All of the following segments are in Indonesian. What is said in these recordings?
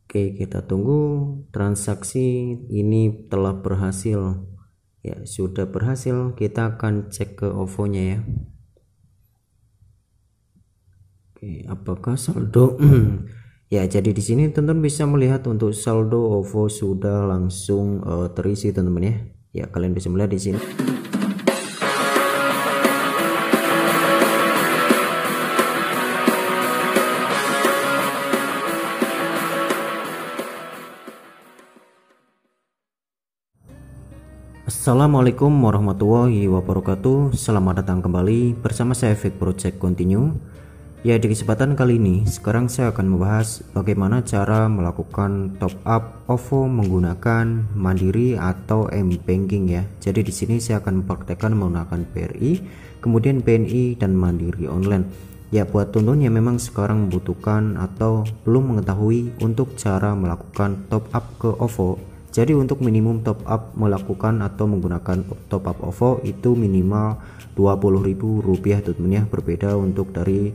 Oke, kita tunggu. Transaksi ini telah berhasil. Ya, sudah berhasil. Kita akan cek ke OVO-nya ya. Oke, apakah saldo ya, jadi di sini teman-teman bisa melihat untuk saldo OVO sudah langsung terisi teman-teman ya. Ya, kalian bisa melihat di sini. Assalamualaikum warahmatullahi wabarakatuh. Selamat datang kembali bersama saya Fake Project Continue. Ya, di kesempatan kali ini sekarang saya akan membahas bagaimana cara melakukan top up OVO menggunakan Mandiri atau M-Banking ya. Jadi di sini saya akan mempraktekkan menggunakan BRI, kemudian BNI dan Mandiri online. Ya, buat teman-teman yang memang sekarang membutuhkan atau belum mengetahui untuk cara melakukan top up ke OVO. Jadi untuk minimum top up melakukan atau menggunakan top up OVO itu minimal Rp20.000 teman-teman ya. Berbeda untuk dari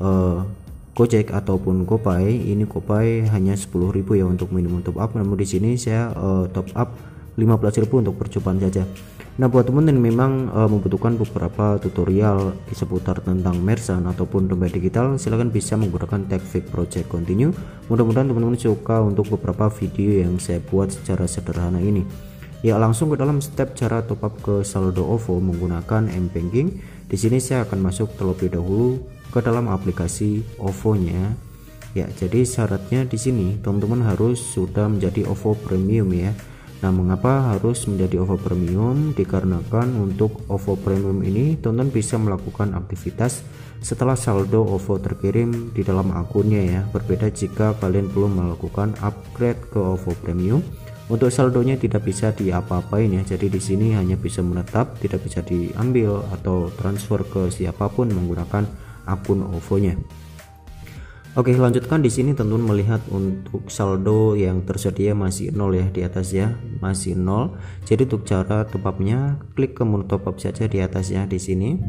Gojek ataupun GoPay. Ini GoPay hanya 10.000 ya untuk minimum top up. Namun di sini saya top up 15.000 untuk percobaan saja. Nah, buat teman yang memang membutuhkan beberapa tutorial seputar tentang merchant ataupun dompet digital, silahkan bisa menggunakan tag Fake Project Continue. Mudah-mudahan teman-teman suka untuk beberapa video yang saya buat secara sederhana ini. Ya, langsung ke dalam step cara top up ke saldo OVO menggunakan M-Banking. Di sini saya akan masuk terlebih dahulu ke dalam aplikasi OVO-nya. Ya, jadi syaratnya di sini teman-teman harus sudah menjadi OVO Premium ya. Nah, mengapa harus menjadi OVO Premium? Dikarenakan untuk OVO Premium ini teman-teman bisa melakukan aktivitas setelah saldo OVO terkirim di dalam akunnya ya. Berbeda jika kalian belum melakukan upgrade ke OVO Premium. Untuk saldonya tidak bisa diapa-apain ya. Jadi di sini hanya bisa menetap, tidak bisa diambil atau transfer ke siapapun menggunakan akun OVO-nya. Oke, lanjutkan di sini teman-teman melihat untuk saldo yang tersedia masih 0 ya di atas ya, masih 0. Jadi untuk cara top up-nya klik ke menu top up saja di atas ya di sini.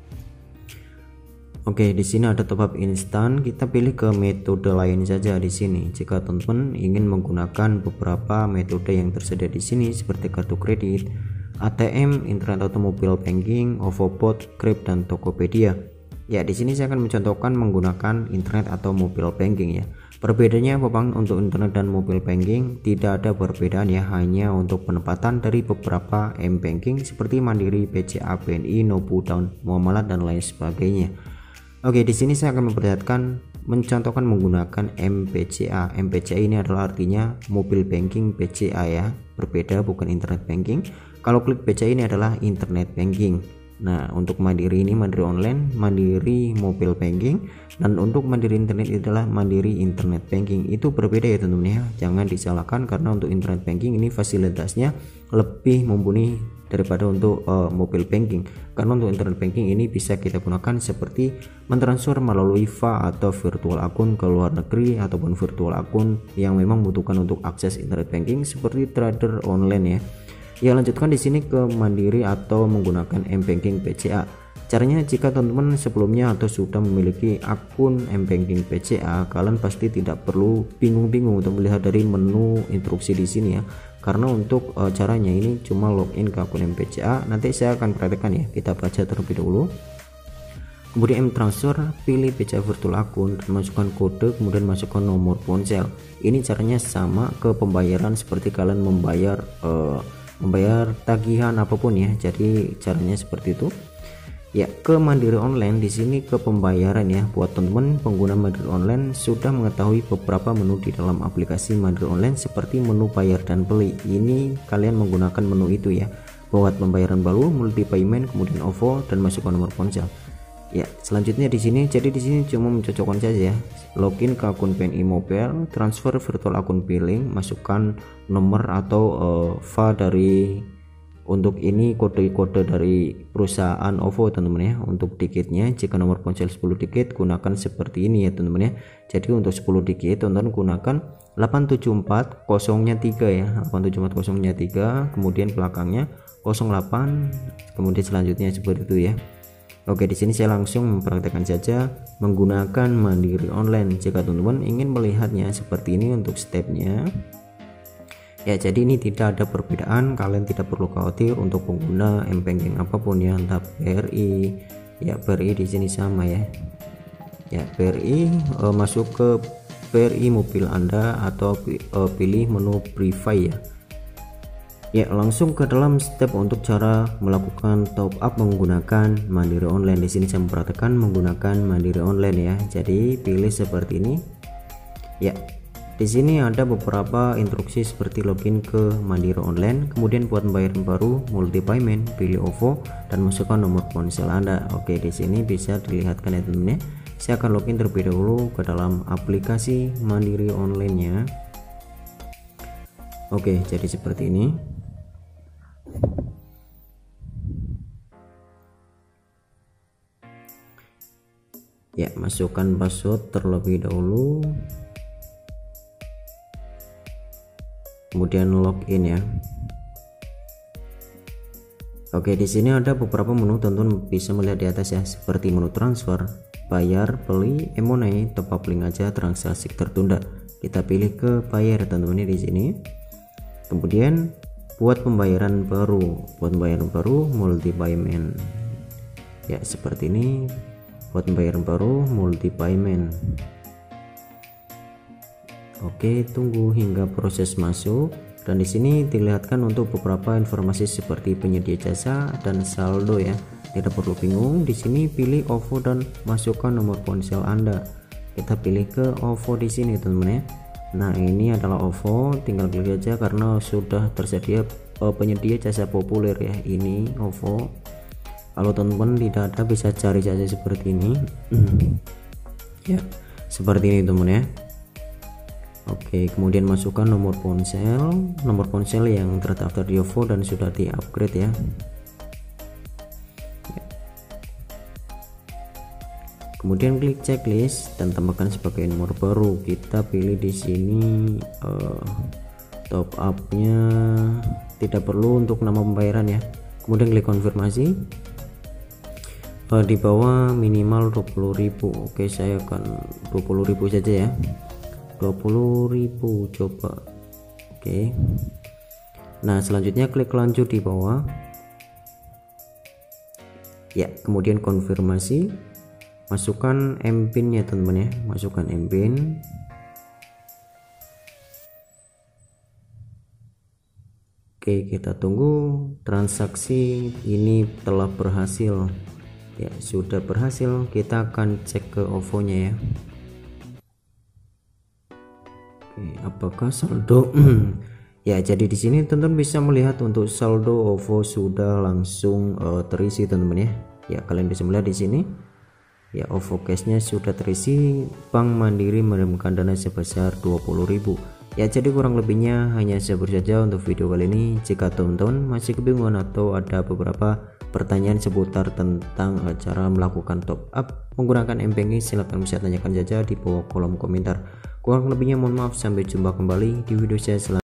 Oke, di sini ada top up instan, kita pilih ke metode lain saja di sini. Jika teman-teman ingin menggunakan beberapa metode yang tersedia di sini seperti kartu kredit, ATM, internet atau mobile banking, OVO Bot, Grab dan Tokopedia. Ya, di sini saya akan mencontohkan menggunakan internet atau mobile banking ya. Perbedaannya Bang, untuk internet dan mobile banking tidak ada perbedaan ya, hanya untuk penempatan dari beberapa M-Banking seperti Mandiri, BCA, BNI, Nobu, dan Muamalat dan lain sebagainya. Oke, di sini saya akan memperlihatkan mencontohkan menggunakan MBCA. MBCA ini adalah artinya mobile banking BCA ya. Berbeda, bukan internet banking. Kalau klik BCA ini adalah internet banking. Nah, untuk Mandiri ini Mandiri online, Mandiri mobile banking, dan untuk Mandiri internet adalah Mandiri internet banking. Itu berbeda ya teman-teman ya. Jangan disalahkan karena untuk internet banking ini fasilitasnya lebih mumpuni daripada untuk mobile banking. Karena untuk internet banking ini bisa kita gunakan seperti mentransfer melalui VA atau virtual akun ke luar negeri ataupun virtual akun yang memang membutuhkan untuk akses internet banking seperti trader online ya. Ya, lanjutkan di sini ke Mandiri atau menggunakan M-Banking BCA. Caranya, jika teman-teman sebelumnya atau sudah memiliki akun M-Banking BCA, kalian pasti tidak perlu bingung-bingung untuk melihat dari menu instruksi di sini ya. Karena untuk caranya ini cuma login ke akun M-BCA. Nanti saya akan praktekkan ya. Kita baca terlebih dahulu. Kemudian M-Transfer, pilih BCA virtual akun, masukkan kode, kemudian masukkan nomor ponsel. Ini caranya sama ke pembayaran seperti kalian membayar tagihan apapun ya. Jadi caranya seperti itu ya. Ke Mandiri online, di sini ke pembayaran ya. Buat teman-teman pengguna Mandiri online sudah mengetahui beberapa menu di dalam aplikasi Mandiri online seperti menu bayar dan beli. Ini kalian menggunakan menu itu ya. Buat pembayaran baru, multi payment, kemudian OVO dan masukkan nomor ponsel. Ya, selanjutnya di sini, jadi di sini cuma mencocokkan saja ya. Login ke akun BNI Mobile, transfer virtual akun billing, masukkan nomor atau VA dari untuk ini kode-kode dari perusahaan OVO teman-teman ya. Untuk digitnya, jika nomor ponsel 10 digit gunakan seperti ini ya teman-teman ya. Jadi untuk 10 digit teman-teman gunakan 874 0-nya 3 ya. 874 0-nya 3, kemudian belakangnya 08, kemudian selanjutnya seperti itu ya. Oke, di sini saya langsung mempraktekkan saja menggunakan Mandiri Online. Jika teman-teman ingin melihatnya seperti ini untuk stepnya, ya jadi ini tidak ada perbedaan, kalian tidak perlu khawatir untuk pengguna m-banking apapun ya, entah BRI, ya BRI di sini sama ya. Ya BRI masuk ke BRI mobil Anda atau pilih menu Private ya. Ya langsung ke dalam step untuk cara melakukan top up menggunakan Mandiri Online. Di sini saya mempraktekkan menggunakan Mandiri Online ya. Jadi pilih seperti ini. Ya, di sini ada beberapa instruksi seperti login ke Mandiri Online, kemudian buat pembayaran baru multi payment, pilih OVO dan masukkan nomor ponsel Anda. Oke, di sini bisa dilihatkan ya teman-teman. Saya akan login terlebih dahulu ke dalam aplikasi Mandiri Online-nya. Oke, jadi seperti ini. Ya, masukkan password terlebih dahulu. Kemudian login ya. Oke, di sini ada beberapa menu, teman-teman bisa melihat di atas ya, seperti menu transfer, bayar, beli, e-money, top up link aja, transaksi tertunda. Kita pilih ke bayar teman-teman di sini. Kemudian buat pembayaran baru, multi payment. Ya, seperti ini. Buat pembayaran baru multi payment. Oke, tunggu hingga proses masuk. Dan di sini dilihatkan untuk beberapa informasi seperti penyedia jasa dan saldo ya. Tidak perlu bingung, di sini pilih OVO dan masukkan nomor ponsel Anda. Kita pilih ke OVO di sini teman-teman ya. Nah, ini adalah OVO, tinggal klik aja karena sudah tersedia penyedia jasa populer ya. Ini OVO. Kalau teman-teman tidak ada, bisa cari saja seperti ini. Ya, seperti ini teman ya. Oke, kemudian masukkan nomor ponsel yang terdaftar di OVO dan sudah di-upgrade ya. Kemudian klik checklist dan tambahkan sebagai nomor baru. Kita pilih di sini top up-nya tidak perlu untuk nama pembayaran ya. Kemudian klik konfirmasi. Di bawah minimal 20.000. Oke, saya akan 20.000 saja ya. 20.000 coba. Oke. Nah, selanjutnya klik lanjut di bawah. Ya, kemudian konfirmasi. Masukkan MPIN ya teman-teman ya. Masukkan MPIN. Oke, kita tunggu. Transaksi ini telah berhasil. Ya, sudah berhasil. Kita akan cek ke OVO-nya ya. Oke, apakah saldo? Ya, jadi di sini teman-teman bisa melihat untuk saldo OVO sudah langsung terisi teman-teman ya. Ya, kalian bisa melihat di sini. Ya, OVO cash-nya sudah terisi. Bank Mandiri menerima dana sebesar 20.000. Ya, jadi kurang lebihnya hanya seperti saja untuk video kali ini. Jika teman-teman masih kebingungan atau ada beberapa pertanyaan seputar tentang cara melakukan top up menggunakan m-banking, silahkan bisa tanyakan saja di bawah kolom komentar. Kurang lebihnya mohon maaf, sampai jumpa kembali di video saya selanjutnya.